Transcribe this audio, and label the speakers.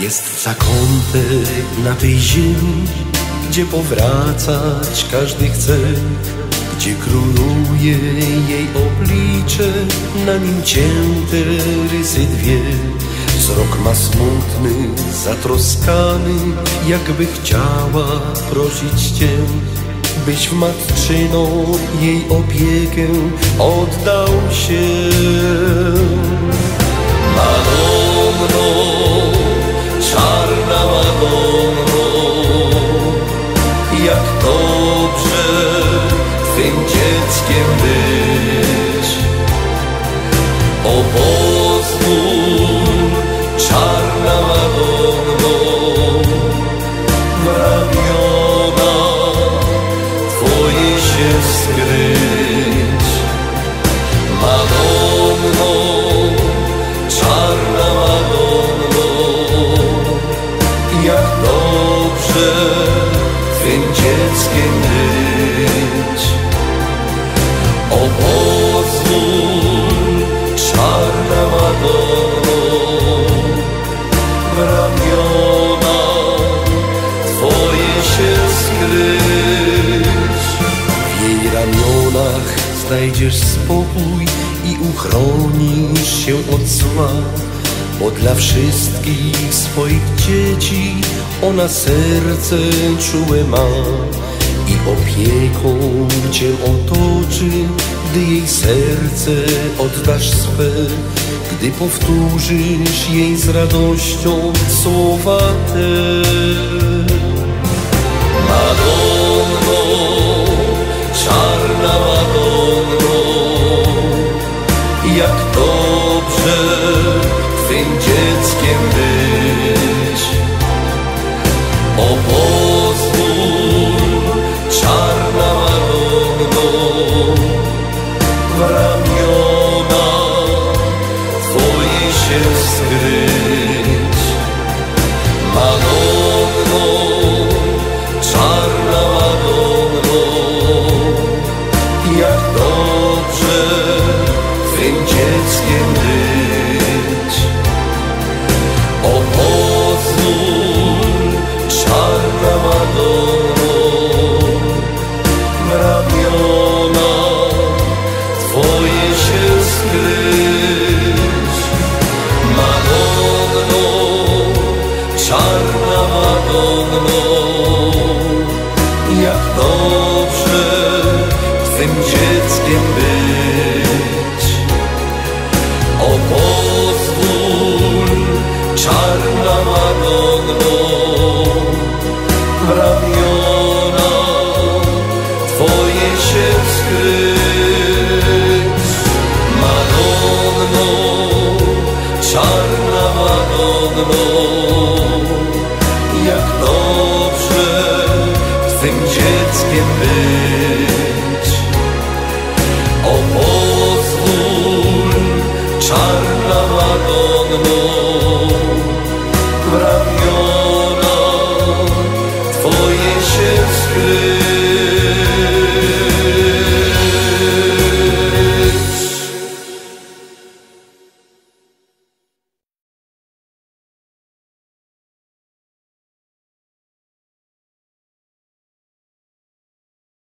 Speaker 1: Jest zakątek na tej ziemi, gdzie powracać każdy chce, gdzie króluje jej oblicze, na nim cięte rysy dwie. Wzrok ma smutny, zatroskany, jakby chciała prosić Cię, byś w matczyną jej opiekę oddał się. Madonno, czarna Madonno, jak dobrze Twym dzieckiem być. O pozwól, czarna Madonno, w ramiona Twoje się skryć. Madonno, czarna Madonno, jak dobrze Twym dzieckiem być. O pozwól, czarna Madonno, w ramiona Twoje się skryć. W jej ramionach znajdziesz spokój i uchronisz się od zła, bo dla wszystkich swoich dzieci ona serce czułe ma i opieką Cię otoczy, gdy jej serce oddasz swe, gdy powtórzysz jej z radością słowa te. Madonno, czarna Madonno, jak dobrze Twym dzieckiem być. O pozwól, czarna Madonno, w ramiona Twoje się skryć. Madonno, czarna Madonno, jak dobrze Twym dzieckiem być. O pozwól, czarna Madonno, w ramiona Twoje się skryć. Madonno, czarna Madonno, jak dobrze Twym dzieckiem być. O pozwól, czarna Madonno, w ramiona Twoje się skryć. Madonno, czarna Madonno, jak dobrze Twym dzieckiem być. O pozwól, czarna Madonno, w ramiona Twoje się skryć.